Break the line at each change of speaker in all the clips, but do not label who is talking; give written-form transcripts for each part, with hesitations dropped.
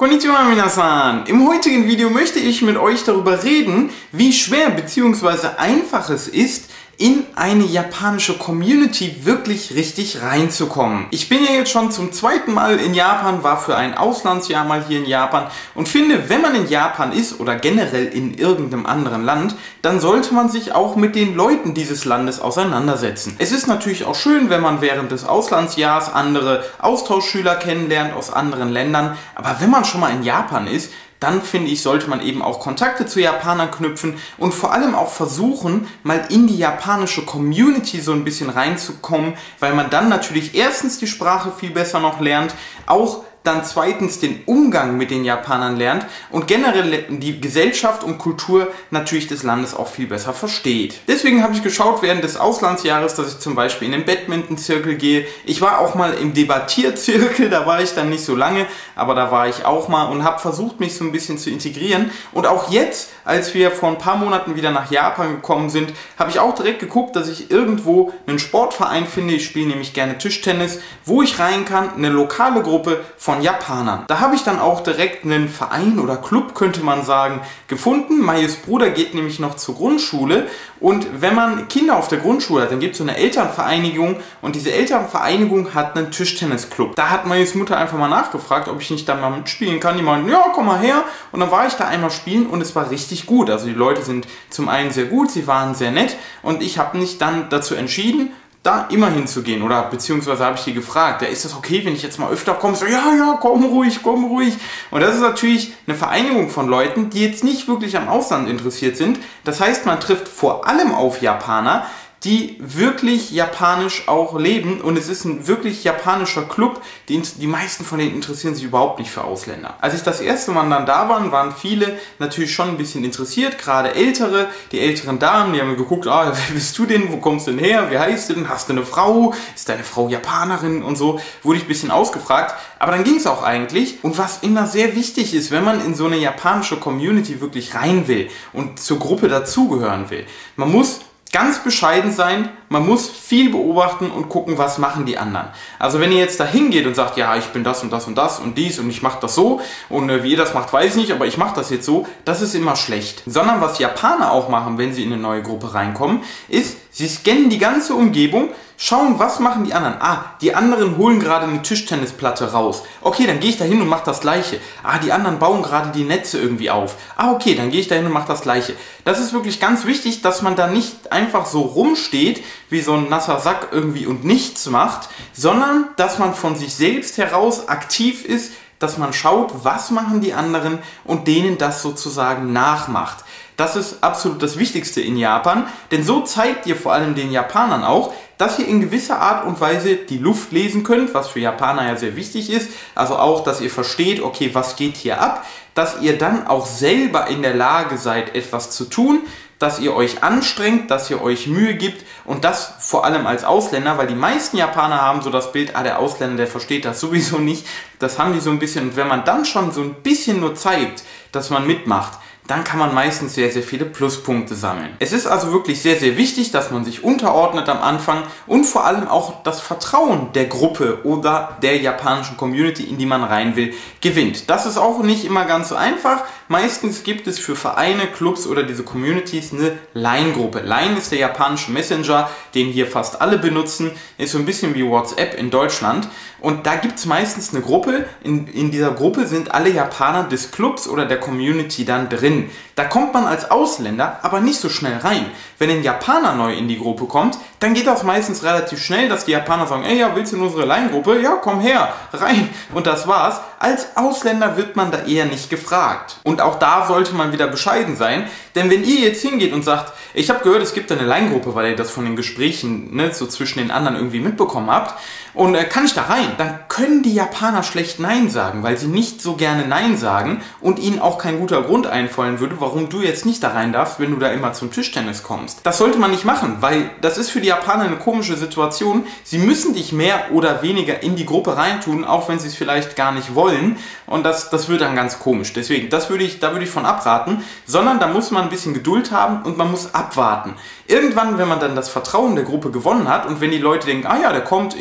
Konnichiwa minasan! Im heutigen Video möchte ich mit euch darüber reden, wie schwer bzw. einfach es ist, in eine japanische Community wirklich richtig reinzukommen. Ich bin ja jetzt schon zum zweiten Mal in Japan, war für ein Auslandsjahr mal hier in Japan und finde, wenn man in Japan ist oder generell in irgendeinem anderen Land, dann sollte man sich auch mit den Leuten dieses Landes auseinandersetzen. Es ist natürlich auch schön, wenn man während des Auslandsjahrs andere Austauschschüler kennenlernt aus anderen Ländern, aber wenn man schon mal in Japan ist, dann finde ich, sollte man eben auch Kontakte zu Japanern knüpfen und vor allem auch versuchen, mal in die japanische Community so ein bisschen reinzukommen, weil man dann natürlich erstens die Sprache viel besser noch lernt, auch dann zweitens den Umgang mit den Japanern lernt und generell die Gesellschaft und Kultur natürlich des Landes auch viel besser versteht. Deswegen habe ich geschaut während des Auslandsjahres, dass ich zum Beispiel in den Badminton-Zirkel gehe. Ich war auch mal im Debattierzirkel, da war ich dann nicht so lange, aber da war ich auch mal und habe versucht, mich so ein bisschen zu integrieren. Und auch jetzt, als wir vor ein paar Monaten wieder nach Japan gekommen sind, habe ich auch direkt geguckt, dass ich irgendwo einen Sportverein finde. Ich spiele nämlich gerne Tischtennis, wo ich rein kann, eine lokale Gruppe von Japanern. Da habe ich dann auch direkt einen Verein oder Club, könnte man sagen, gefunden. Mayus Bruder geht nämlich noch zur Grundschule und wenn man Kinder auf der Grundschule hat, dann gibt es so eine Elternvereinigung und diese Elternvereinigung hat einen Tischtennisclub. Da hat Mayus Mutter einfach mal nachgefragt, ob ich nicht da mal mitspielen kann. Die meinten, ja, komm mal her. Und dann war ich da einmal spielen und es war richtig gut. Also die Leute sind zum einen sehr gut, sie waren sehr nett und ich habe mich dann dazu entschieden, da immer hinzugehen oder beziehungsweise habe ich die gefragt, ja, ist das okay, wenn ich jetzt mal öfter komme? So, ja, komm ruhig. Und das ist natürlich eine Vereinigung von Leuten, die jetzt nicht wirklich am Ausland interessiert sind. Das heißt, man trifft vor allem auf Japaner, die wirklich japanisch auch leben und es ist ein wirklich japanischer Club, die meisten von denen interessieren sich überhaupt nicht für Ausländer. Als ich das erste Mal dann da war, waren viele natürlich schon ein bisschen interessiert, gerade Ältere, die älteren Damen, die haben geguckt, wer bist du denn, wo kommst du denn her, wie heißt du denn, hast du eine Frau, ist deine Frau Japanerin und so, wurde ich ein bisschen ausgefragt, aber dann ging es auch eigentlich und was immer sehr wichtig ist, wenn man in so eine japanische Community wirklich rein will und zur Gruppe dazugehören will, man muss ganz bescheiden sein, man muss viel beobachten und gucken, was machen die anderen. Also wenn ihr jetzt da hingeht und sagt, ja, ich bin das und das und das und dies und ich mache das so und wie ihr das macht, weiß ich nicht, aber ich mache das jetzt so, das ist immer schlecht. Sondern was Japaner auch machen, wenn sie in eine neue Gruppe reinkommen, ist, sie scannen die ganze Umgebung, schauen, was machen die anderen. Die anderen holen gerade eine Tischtennisplatte raus. Okay, dann gehe ich da hin und mache das Gleiche. Die anderen bauen gerade die Netze irgendwie auf. Okay, dann gehe ich da hin und mache das Gleiche. Das ist wirklich ganz wichtig, dass man da nicht einfach so rumsteht, wie so ein nasser Sack irgendwie und nichts macht, sondern dass man von sich selbst heraus aktiv ist, dass man schaut, was machen die anderen und denen das sozusagen nachmacht. Das ist absolut das Wichtigste in Japan, denn so zeigt ihr vor allem den Japanern auch, dass ihr in gewisser Art und Weise die Luft lesen könnt, was für Japaner ja sehr wichtig ist. Also auch, dass ihr versteht, okay, was geht hier ab, dass ihr dann auch selber in der Lage seid, etwas zu tun, dass ihr euch anstrengt, dass ihr euch Mühe gibt und das vor allem als Ausländer, weil die meisten Japaner haben so das Bild, der Ausländer, der versteht das sowieso nicht. Das haben die so ein bisschen und wenn man dann schon so ein bisschen nur zeigt, dass man mitmacht, dann kann man meistens sehr, sehr viele Pluspunkte sammeln. Es ist also wirklich sehr, sehr wichtig, dass man sich unterordnet am Anfang und vor allem auch das Vertrauen der Gruppe oder der japanischen Community, in die man rein will, gewinnt. Das ist auch nicht immer ganz so einfach. Meistens gibt es für Vereine, Clubs oder diese Communities eine Line-Gruppe. Line ist der japanische Messenger, den hier fast alle benutzen, ist so ein bisschen wie WhatsApp in Deutschland. Und da gibt es meistens eine Gruppe, in dieser Gruppe sind alle Japaner des Clubs oder der Community dann drin. Da kommt man als Ausländer aber nicht so schnell rein. Wenn ein Japaner neu in die Gruppe kommt, dann geht das meistens relativ schnell, dass die Japaner sagen, ey, ja, willst du in unsere Line-Gruppe? Ja, komm her, rein. Und das war's. Als Ausländer wird man da eher nicht gefragt. Und auch da sollte man wieder bescheiden sein, denn wenn ihr jetzt hingeht und sagt, ich habe gehört, es gibt eine Line-Gruppe, weil ihr das von den Gesprächen so zwischen den anderen irgendwie mitbekommen habt, und kann ich da rein? Dann können die Japaner schlecht Nein sagen, weil sie nicht so gerne Nein sagen und ihnen auch kein guter Grund einfallen würde, warum du jetzt nicht da rein darfst, wenn du da immer zum Tischtennis kommst. Das sollte man nicht machen, weil das ist für die Japaner eine komische Situation. Sie müssen dich mehr oder weniger in die Gruppe reintun, auch wenn sie es vielleicht gar nicht wollen. Und das wird dann ganz komisch. Deswegen, da würde ich von abraten, sondern da muss man ein bisschen Geduld haben und man muss abwarten. Irgendwann, wenn man dann das Vertrauen der Gruppe gewonnen hat und wenn die Leute denken, ja, der kommt immer,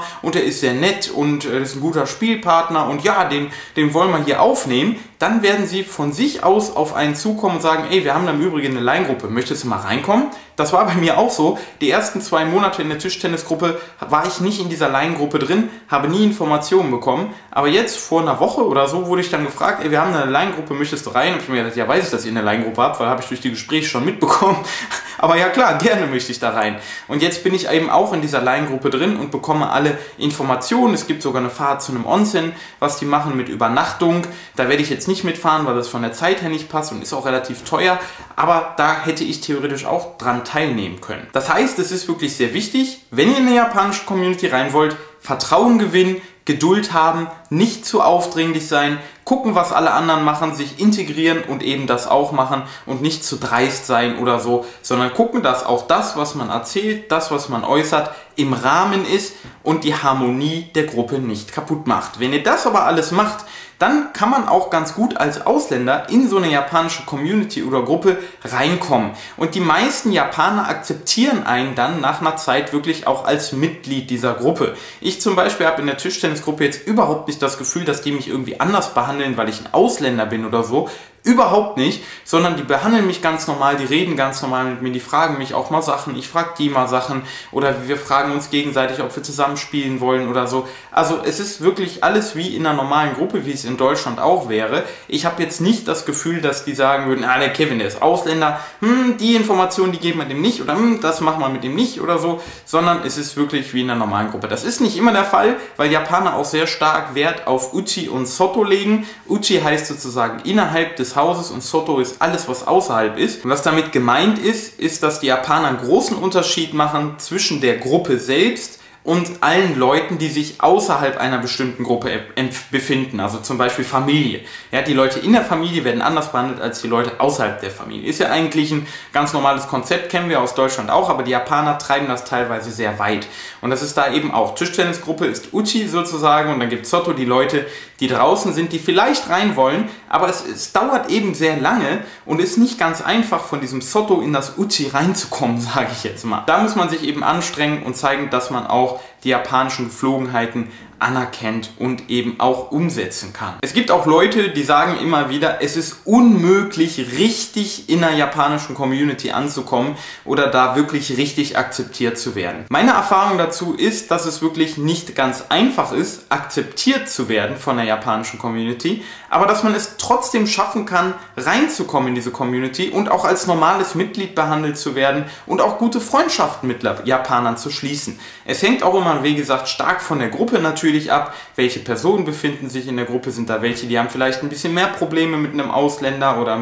und er ist sehr nett und ist ein guter Spielpartner und ja, den wollen wir hier aufnehmen, dann werden sie von sich aus auf einen zukommen und sagen, ey, wir haben da im Übrigen eine Line-Gruppe, möchtest du mal reinkommen? Das war bei mir auch so. Die ersten 2 Monate in der Tischtennisgruppe war ich nicht in dieser Line-Gruppe drin, habe nie Informationen bekommen, aber jetzt vor einer Woche oder so wurde ich dann gefragt, ey, wir haben eine Line-Gruppe, möchtest du rein? Und ich mir gedacht, ja, weiß ich, dass ihr eine Line-Gruppe habt, weil habe ich durch die Gespräche schon mitbekommen. Aber ja klar, gerne möchte ich da rein. Und jetzt bin ich eben auch in dieser Line-Gruppe drin und bekomme alle Informationen. Es gibt sogar eine Fahrt zu einem Onsen, was die machen mit Übernachtung. Da werde ich jetzt nicht mitfahren, weil das von der Zeit her nicht passt und ist auch relativ teuer. Aber da hätte ich theoretisch auch dran teilnehmen können. Das heißt, es ist wirklich sehr wichtig, wenn ihr in eine japanische Community rein wollt, Vertrauen gewinnen, Geduld haben, nicht zu aufdringlich sein, gucken, was alle anderen machen, sich integrieren und eben das auch machen und nicht zu dreist sein oder so, sondern gucken, dass auch das, was man erzählt, das, was man äußert, im Rahmen ist und die Harmonie der Gruppe nicht kaputt macht. Wenn ihr das aber alles macht, dann kann man auch ganz gut als Ausländer in so eine japanische Community oder Gruppe reinkommen. Und die meisten Japaner akzeptieren einen dann nach einer Zeit wirklich auch als Mitglied dieser Gruppe. Ich zum Beispiel habe in der Tischtennisgruppe jetzt überhaupt nicht das Gefühl, dass die mich irgendwie anders behandeln, weil ich ein Ausländer bin oder so. Überhaupt nicht, sondern die behandeln mich ganz normal, die reden ganz normal mit mir, die fragen mich auch mal Sachen, ich frage die mal Sachen oder wir fragen uns gegenseitig, ob wir zusammen spielen wollen oder so. Also es ist wirklich alles wie in einer normalen Gruppe, wie es in Deutschland auch wäre. Ich habe jetzt nicht das Gefühl, dass die sagen würden, der Kevin, der ist Ausländer, die Informationen, die geben wir dem nicht oder das machen wir mit dem nicht oder so, sondern es ist wirklich wie in einer normalen Gruppe. Das ist nicht immer der Fall, weil Japaner auch sehr stark Wert auf Uchi und Soto legen. Uchi heißt sozusagen innerhalb des Hauses und Soto ist alles, was außerhalb ist. Und was damit gemeint ist, ist, dass die Japaner einen großen Unterschied machen zwischen der Gruppe selbst und allen Leuten, die sich außerhalb einer bestimmten Gruppe befinden, also zum Beispiel Familie. Ja, die Leute in der Familie werden anders behandelt als die Leute außerhalb der Familie. Ist ja eigentlich ein ganz normales Konzept, kennen wir aus Deutschland auch, aber die Japaner treiben das teilweise sehr weit. Und das ist da eben auch. Tischtennisgruppe ist Uchi sozusagen und dann gibt es Soto, die Leute, die draußen sind, die vielleicht rein wollen, aber es dauert eben sehr lange und ist nicht ganz einfach, von diesem Soto in das Uchi reinzukommen, sage ich jetzt mal. Da muss man sich eben anstrengen und zeigen, dass man auch die japanischen Geflogenheiten anerkennt und eben auch umsetzen kann. Es gibt auch Leute, die sagen immer wieder, es ist unmöglich, richtig in einer japanischen Community anzukommen oder da wirklich richtig akzeptiert zu werden. Meine Erfahrung dazu ist, dass es wirklich nicht ganz einfach ist, akzeptiert zu werden von der japanischen Community, aber dass man es trotzdem schaffen kann, reinzukommen in diese Community und auch als normales Mitglied behandelt zu werden und auch gute Freundschaften mit Japanern zu schließen. Es hängt auch immer, wie gesagt, stark von der Gruppe natürlich ab, welche Personen befinden sich in der Gruppe, sind da welche, die haben vielleicht ein bisschen mehr Probleme mit einem Ausländer oder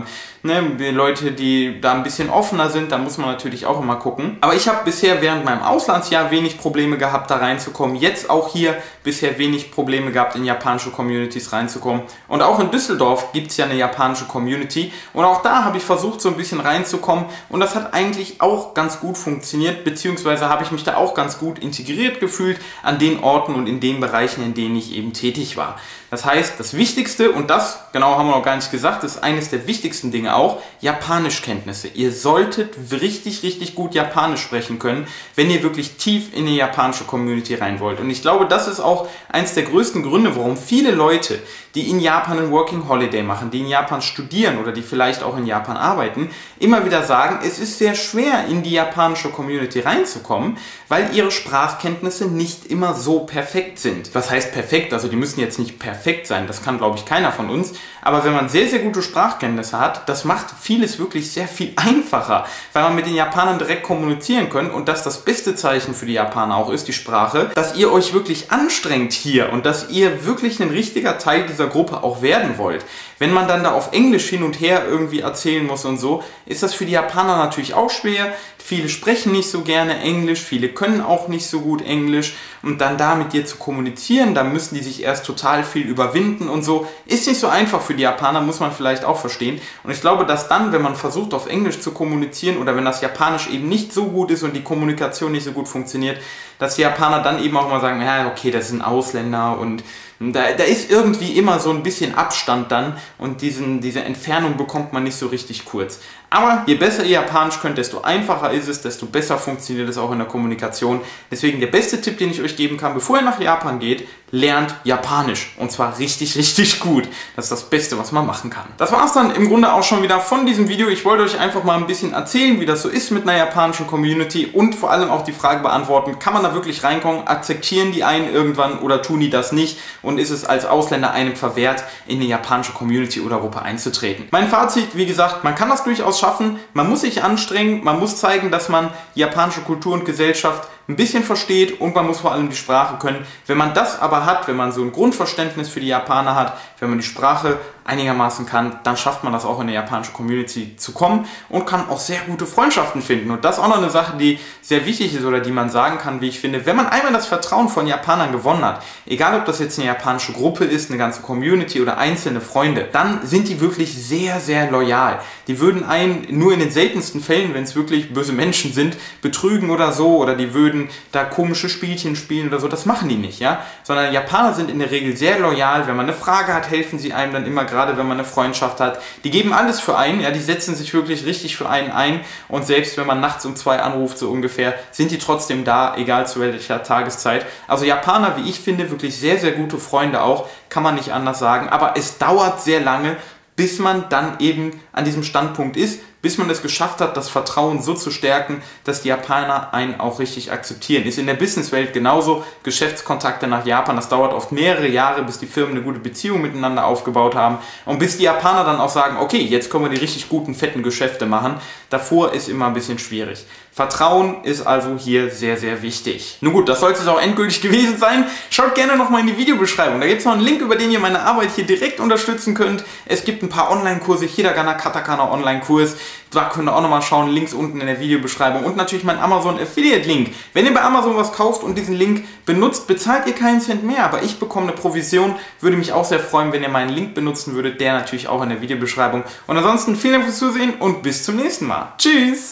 Leute, die da ein bisschen offener sind, da muss man natürlich auch immer gucken. Aber ich habe bisher während meinem Auslandsjahr wenig Probleme gehabt, da reinzukommen. Jetzt auch hier bisher wenig Probleme gehabt, in japanische Communities reinzukommen. Und auch in Düsseldorf gibt es ja eine japanische Community und auch da habe ich versucht, so ein bisschen reinzukommen und das hat eigentlich auch ganz gut funktioniert, beziehungsweise habe ich mich da auch ganz gut integriert gefühlt an den Orten und in den Bereichen, in denen ich eben tätig war. Das heißt, das Wichtigste, und das, genau haben wir noch gar nicht gesagt, ist eines der wichtigsten Dinge auch, Japanischkenntnisse. Ihr solltet richtig, richtig gut Japanisch sprechen können, wenn ihr wirklich tief in die japanische Community rein wollt. Und ich glaube, das ist auch eines der größten Gründe, warum viele Leute, die in Japan ein Working Holiday machen, die in Japan studieren oder die vielleicht auch in Japan arbeiten, immer wieder sagen, es ist sehr schwer, in die japanische Community reinzukommen, weil ihre Sprachkenntnisse nicht immer so perfekt sind. Was heißt perfekt? Also die müssen jetzt nicht perfekt sein, das kann, glaube ich, keiner von uns. Aber wenn man sehr, sehr gute Sprachkenntnisse hat, das macht vieles wirklich sehr viel einfacher, weil man mit den Japanern direkt kommunizieren kann und das beste Zeichen für die Japaner auch ist, die Sprache, dass ihr euch wirklich anstrengt hier und dass ihr wirklich ein richtiger Teil dieser Gruppe auch werden wollt. Wenn man dann da auf Englisch hin und her irgendwie erzählen muss und so, ist das für die Japaner natürlich auch schwer. Viele sprechen nicht so gerne Englisch, viele können auch nicht so gut Englisch und dann da mit dir zu kommunizieren, da müssen die sich erst total viel überwinden und so. Ist nicht so einfach für die Japaner, muss man vielleicht auch verstehen. Und ich glaube, dass dann, wenn man versucht auf Englisch zu kommunizieren oder wenn das Japanisch eben nicht so gut ist und die Kommunikation nicht so gut funktioniert, dass die Japaner dann eben auch mal sagen, ja, okay, das ist ein Ausländer und da ist irgendwie immer so ein bisschen Abstand dann und diese Entfernung bekommt man nicht so richtig kurz. Aber je besser ihr Japanisch könnt, desto einfacher ist es, desto besser funktioniert es auch in der Kommunikation. Deswegen der beste Tipp, den ich euch geben kann, bevor ihr nach Japan geht, lernt Japanisch. Und zwar richtig, richtig gut. Das ist das Beste, was man machen kann. Das war es dann im Grunde auch schon wieder von diesem Video. Ich wollte euch einfach mal ein bisschen erzählen, wie das so ist mit einer japanischen Community und vor allem auch die Frage beantworten, kann man da wirklich reinkommen? Akzeptieren die einen irgendwann oder tun die das nicht? Und ist es als Ausländer einem verwehrt, in eine japanische Community oder Gruppe einzutreten? Mein Fazit, wie gesagt, man kann das durchaus schaffen, man muss sich anstrengen, man muss zeigen, dass man die japanische Kultur und Gesellschaft ein bisschen versteht und man muss vor allem die Sprache können. Wenn man das aber hat, wenn man so ein Grundverständnis für die Japaner hat, wenn man die Sprache einigermaßen kann, dann schafft man das auch in der japanischen Community zu kommen und kann auch sehr gute Freundschaften finden. Und das ist auch noch eine Sache, die sehr wichtig ist oder die man sagen kann, wie ich finde, wenn man einmal das Vertrauen von Japanern gewonnen hat, egal ob das jetzt eine japanische Gruppe ist, eine ganze Community oder einzelne Freunde, dann sind die wirklich sehr, sehr loyal. Die würden einen nur in den seltensten Fällen, wenn es wirklich böse Menschen sind, betrügen oder so, oder die würden da komische Spielchen spielen oder so, das machen die nicht, ja, sondern Japaner sind in der Regel sehr loyal. Wenn man eine Frage hat, helfen sie einem dann immer, gerade wenn man eine Freundschaft hat. Die geben alles für einen, ja, die setzen sich wirklich richtig für einen ein und selbst wenn man nachts um 2 anruft, so ungefähr, sind die trotzdem da, egal zu welcher Tageszeit. Also Japaner, wie ich finde, wirklich sehr, sehr gute Freunde auch, kann man nicht anders sagen, aber es dauert sehr lange, bis man dann eben an diesem Standpunkt ist, bis man es geschafft hat, das Vertrauen so zu stärken, dass die Japaner einen auch richtig akzeptieren. Ist in der Businesswelt genauso. Geschäftskontakte nach Japan, das dauert oft mehrere Jahre, bis die Firmen eine gute Beziehung miteinander aufgebaut haben und bis die Japaner dann auch sagen, okay, jetzt können wir die richtig guten, fetten Geschäfte machen. Davor ist immer ein bisschen schwierig. Vertrauen ist also hier sehr, sehr wichtig. Nun gut, das sollte es auch endgültig gewesen sein. Schaut gerne nochmal in die Videobeschreibung. Da gibt es noch einen Link, über den ihr meine Arbeit hier direkt unterstützen könnt. Es gibt ein paar Online-Kurse, Hiragana, Katakana Online-Kurs. Da könnt ihr auch nochmal schauen, Links unten in der Videobeschreibung und natürlich mein Amazon Affiliate-Link. Wenn ihr bei Amazon was kauft und diesen Link benutzt, bezahlt ihr keinen Cent mehr, aber ich bekomme eine Provision. Würde mich auch sehr freuen, wenn ihr meinen Link benutzen würdet, der natürlich auch in der Videobeschreibung. Und ansonsten vielen Dank fürs Zusehen und bis zum nächsten Mal. Tschüss!